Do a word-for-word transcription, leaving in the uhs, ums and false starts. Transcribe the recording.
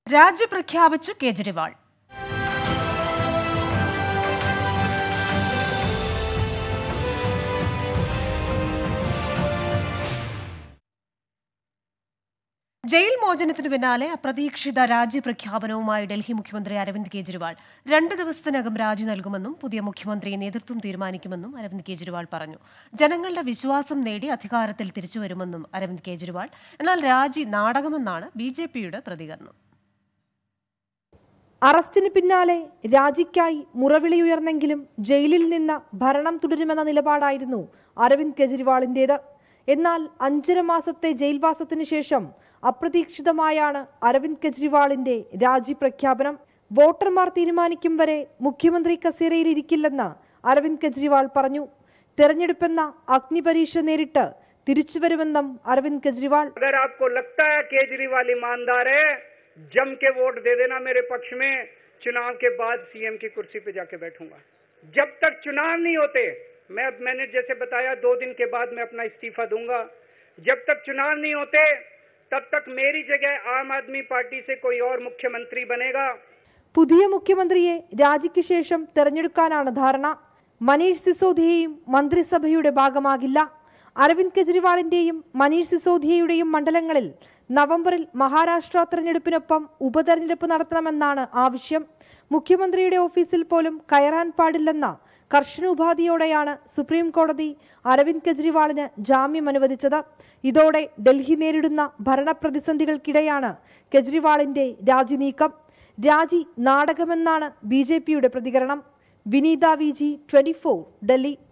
രാജി പ്രഖ്യാപിച്ചു കേജ്രിവാൾ. ജയിൽ മോചനത്തിന് പിന്നാലെ അപ്രതീക്ഷിത രാജി പ്രഖ്യാപനവുമായി ഡൽഹി മുഖ്യമന്ത്രി അരവിന്ദ് കെജ്രിവാൾ രണ്ട് ദിവസത്തിനകം രാജി നൽകുമെന്നും പുതിയ മുഖ്യമന്ത്രി നേതൃത്വം തീരുമാനിക്കുമെന്നും അരവിന്ദ് കെജ്രിവാൾ പറഞ്ഞു. ജനങ്ങളുടെ വിശ്വാസം നേടി അധികാരത്തിൽ തിരിച്ചുവരുമെന്നും അരവിന്ദ് കെജ്രിവാൾ. എന്നാൽ രാജി നാടകമെന്നാണ് ബി ജെ പിയുടെ പ്രതികരണം. അറസ്റ്റിന് പിന്നാലെ രാജിക്കായി മുറവിളിയുയർന്നെങ്കിലും ജയിലിൽ നിന്ന് ഭരണം തുടരുമെന്ന നിലപാടായിരുന്നു അരവിന്ദ് കെജ്രിവാളിന്റേത്. എന്നാൽ അഞ്ചര മാസത്തെ ജയിൽവാസത്തിന് ശേഷം അപ്രതീക്ഷിതമായാണ് അരവിന്ദ് കെജ്രിവാളിന്റെ രാജി പ്രഖ്യാപനം. വോട്ടർമാർ തീരുമാനിക്കും വരെ മുഖ്യമന്ത്രി കസേരയിൽ ഇരിക്കില്ലെന്ന് അരവിന്ദ് കെജ്രിവാൾ പറഞ്ഞു. തെരഞ്ഞെടുപ്പെന്ന അഗ്നിപരീക്ഷ നേരിട്ട് തിരിച്ചുവരുമെന്നും അരവിന്ദ് കെജ്രിവാൾ. अगर आपको लगता है केजरीवाल ईमानदार है, जम के वोट दे देना मेरे पक्ष में. चुनाव के बाद सीएम की कुर्सी पे जाके बैठूंगा. जब तक चुनाव नहीं होते, मैं मैंने जैसे बताया दो दिन के बाद मैं अपना इस्तीफा दूंगा. जब तक चुनाव नहीं होते तब तक मेरी जगह आम आदमी पार्टी से कोई और मुख्यमंत्री बनेगा. പുതിയ മുഖ്യമന്ത്രിയെ രാജിക്ക് ശേഷം തെരഞ്ഞെടുക്കാനാണ് ധാരണ. മനീഷ് സിസോദിയയും മന്ത്രിസഭയുടെ ഭാഗമാകില്ല. അരവിന്ദ് കെജ്രിവാളിന്റെയും മനീഷ് സിസോദിയയുടെയും മണ്ഡലങ്ങളിൽ നവംബറിൽ മഹാരാഷ്ട്ര തെരഞ്ഞെടുപ്പിനൊപ്പം ഉപതെരഞ്ഞെടുപ്പ് നടത്തണമെന്നാണ് ആവശ്യം. മുഖ്യമന്ത്രിയുടെ ഓഫീസിൽ പോലും കയറാൻ പാടില്ലെന്ന കർശന ഉപാധിയോടെയാണ് സുപ്രീം കോടതി അരവിന്ദ് കെജ്രിവാളിന് ജാമ്യം അനുവദിച്ചത്. ഇതോടെ ഡൽഹി നേരിടുന്ന ഭരണപ്രതിസന്ധികൾക്കിടെയാണ് കെജ്രിവാളിന്റെ രാജി നീക്കം. രാജി നാടകമെന്നാണ് ബി ജെ പിയുടെ പ്രതികരണം. Vineetha V G, twenty four, Delhi.